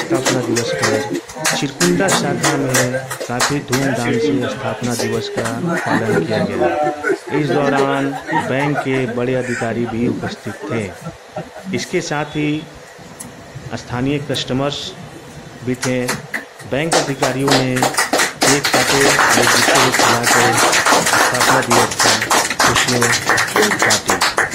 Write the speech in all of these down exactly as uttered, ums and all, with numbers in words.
स्थापना दिवस पर चिरकुंडा शाखा में काफ़ी धूमधाम से स्थापना दिवस का पालन किया गया। इस दौरान बैंक के बड़े अधिकारी भी उपस्थित थे। इसके साथ ही स्थानीय कस्टमर्स भी थे। बैंक अधिकारियों ने एक काटे एक दूसरे को खिलाकर स्थापना दिवस पर खुशियाँ बांटी।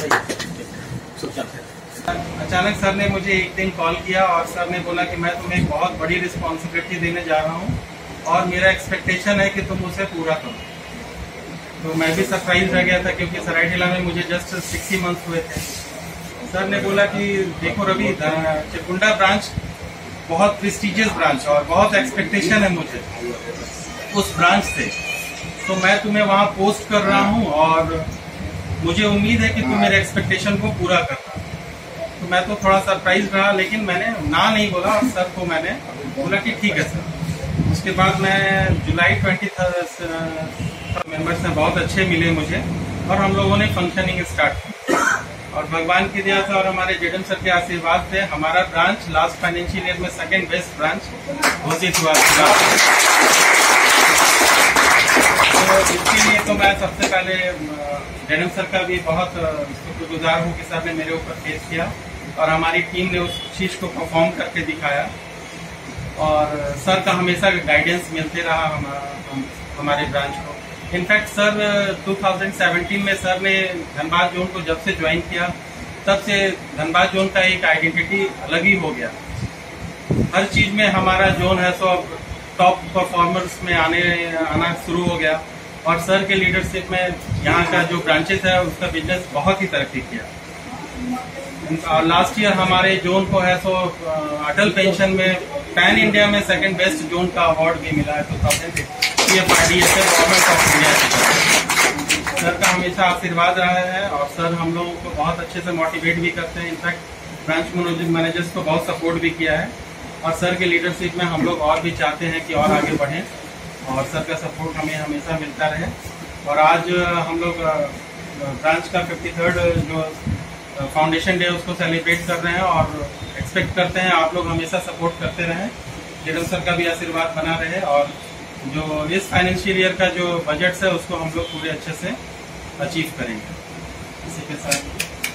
अचानक सर ने मुझे एक दिन कॉल किया और सर ने बोला कि मैं तुम्हें एक बहुत बड़ी रिस्पॉन्सिबिलिटी देने जा रहा हूँ और मेरा एक्सपेक्टेशन है कि तुम उसे पूरा करो। तो मैं भी सरप्राइज रह गया था क्योंकि सरायढेला में मुझे जस्ट सिक्सटी मंथ हुए थे। सर ने बोला कि देखो रवि, चिरकुंडा ब्रांच बहुत प्रेस्टिजियस ब्रांच और बहुत एक्सपेक्टेशन है मुझे उस ब्रांच से, तो मैं तुम्हें वहाँ पोस्ट कर रहा हूँ और मुझे उम्मीद है कि तुम मेरे एक्सपेक्टेशन को पूरा करना। तो मैं तो थोड़ा सरप्राइज रहा, लेकिन मैंने ना नहीं बोला और सर को मैंने बोला कि ठीक है सर। उसके बाद मैं जुलाई ट्वेंटी मेंबर्स में बहुत अच्छे मिले मुझे और हम लोगों ने फंक्शनिंग स्टार्ट की और भगवान की दया से और हमारे जेडम सर के आशीर्वाद से हमारा ब्रांच लास्ट फाइनेंशियल ईयर में सेकेंड बेस्ट ब्रांच घोषित हुआ। तो इसके लिए तो मैं सबसे पहले जेडम सर का भी बहुत शुक्रगुजार हूँ कि सर ने मेरे ऊपर केस किया और हमारी टीम ने उस चीज को परफॉर्म करके दिखाया और सर का हमेशा गाइडेंस मिलते रहा हम, हम, हमारे ब्रांच को। इनफैक्ट सर दो हज़ार सत्रह में सर ने धनबाद जोन को जब से ज्वाइन किया तब से धनबाद जोन का एक आइडेंटिटी अलग ही हो गया। हर चीज में हमारा जोन है सो अब टॉप परफॉर्मर्स में आने आना शुरू हो गया और सर के लीडरशिप में यहाँ का जो ब्रांचेस है उसका बिजनेस बहुत ही तरक्की किया। और लास्ट ईयर हमारे जोन को है सो अटल पेंशन में पैन इंडिया में सेकंड बेस्ट जोन का अवार्ड भी मिला है। Two thousand government of India sir का हमेशा आशीर्वाद रहा है और सर हम लोगों को बहुत अच्छे से मोटिवेट भी करते हैं। इनफैक्ट ब्रांच मैनेजर्स को बहुत सपोर्ट भी किया है और सर के लीडरशिप में हम लोग और भी चाहते हैं कि और आगे बढ़ें और सर का सपोर्ट हमें हमेशा मिलता रहे। और आज हम लोग ब्रांच का फिफ्टी थर्ड जो फाउंडेशन डे उसको सेलिब्रेट कर रहे हैं और एक्सपेक्ट करते हैं आप लोग हमेशा सपोर्ट करते रहें, जेडम सर का भी आशीर्वाद बना रहे और जो इस फाइनेंशियल ईयर का जो बजट है उसको हम लोग पूरे अच्छे से अचीव करेंगे। इसी के साथ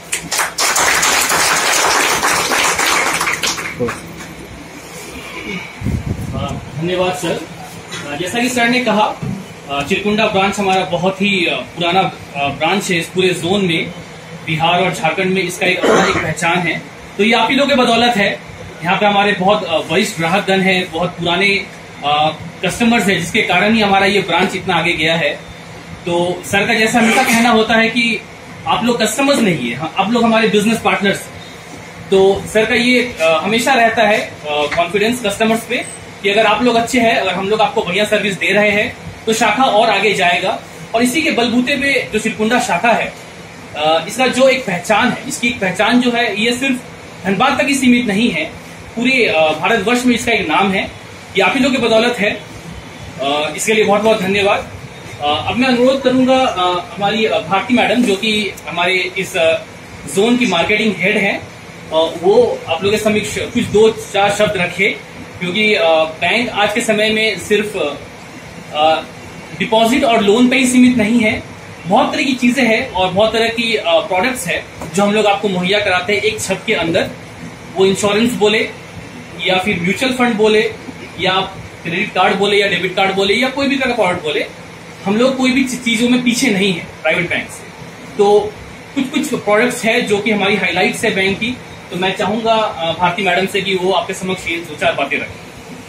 धन्यवाद सर। जैसा कि सर ने कहा, चिरकुंडा ब्रांच हमारा बहुत ही पुराना ब्रांच है इस पूरे जोन में। बिहार और झारखंड में इसका एक अपना एक पहचान है। तो ये आप ही लोगों की बदौलत है। यहाँ पे हमारे बहुत वरिष्ठ ग्राहकगण है, बहुत पुराने कस्टमर्स है, जिसके कारण ही हमारा ये ब्रांच इतना आगे गया है। तो सर का जैसा हमेशा कहना होता है कि आप लोग कस्टमर्स नहीं है, आप लोग हमारे बिजनेस पार्टनर्स। तो सर का ये हमेशा रहता है कॉन्फिडेंस कस्टमर्स पे कि अगर आप लोग अच्छे हैं, अगर हम लोग आपको बढ़िया सर्विस दे रहे हैं तो शाखा और आगे जाएगा। और इसी के बलबूते पे जो चिरकुंडा शाखा है, इसका जो एक पहचान है, इसकी एक पहचान जो है ये सिर्फ धनबाद तक ही सीमित नहीं है, पूरे भारतवर्ष में इसका एक नाम है। ये आप ही लोग की बदौलत है। इसके लिए बहुत बहुत धन्यवाद। अब मैं अनुरोध करूंगा हमारी भारती मैडम, जो कि हमारे इस जोन की मार्केटिंग हेड है, वो आप लोगों के समक्ष कुछ दो चार शब्द रखे, क्योंकि बैंक आज के समय में सिर्फ डिपॉजिट और लोन पे ही सीमित नहीं है। बहुत तरह की चीजें हैं और बहुत तरह की प्रोडक्ट्स है जो हम लोग आपको मुहैया कराते हैं एक छत के अंदर। वो इंश्योरेंस बोले या फिर म्यूचुअल फंड बोले या क्रेडिट कार्ड बोले या डेबिट कार्ड बोले या कोई भी तरह का प्रोडक्ट बोले, हम लोग कोई भी चीजों में पीछे नहीं है प्राइवेट बैंक से। तो कुछ कुछ प्रोडक्ट्स है जो कि हमारी हाइलाइट्स है बैंक की। तो मैं चाहूंगा भारती मैडम से कि वो आपके समक्ष ये दो चार बातें रखें।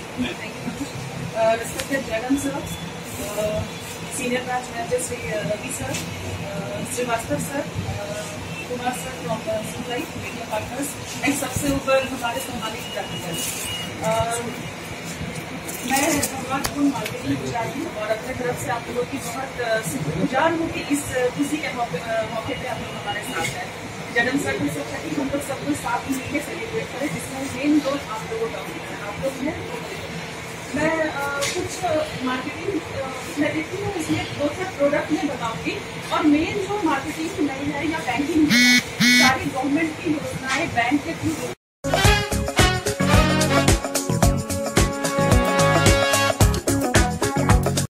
Senior branch manager Shri Ravi sir, Srivastava sir, Kumar sir from supply media partners and सबसे ऊपर हमारे संभालित डाक्टर। मैं भगवान पूर्ण मार्केटिंग गुजरात हूँ और अपने तरफ से आप लोगों की बहुत शुक्रगुजार हूँ कि इस खुशी के मौके मौके पे आप लोग हमारे साथ हैं। जडम सर ने सोचा कि हम लोग सब कुछ साथ मिलकर सेलिब्रेट करें, जिसमें मेन रोल आप लोगों का आप लोग हैं। मैं आ, कुछ मार्केटिंग मैं देखती हूँ, इसमें दो चार प्रोडक्ट मैं बताऊंगी और मेन जो मार्केटिंग नहीं है या बैंकिंग सारी गवर्नमेंट की योजनाएं बैंक के थ्रू